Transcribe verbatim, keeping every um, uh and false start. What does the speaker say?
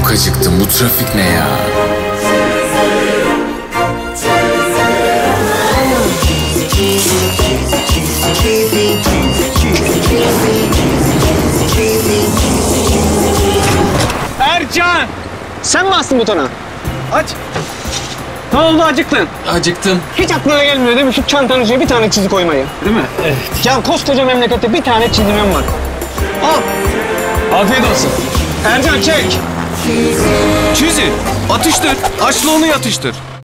Çok acıktım. Bu trafik ne ya? Ercan! Sen mi bastın butona? Aç. Ne oldu, acıktın? Acıktım. Hiç aklına gelmiyor değil mi şu çantanın içine bir tane çizi koymayı? Değil mi? Evet. Ya koskoca memlekette bir tane çizimim var. Al. Afiyet olsun. Ercan çek. Çizi, atıştır. Açla onu yatıştır.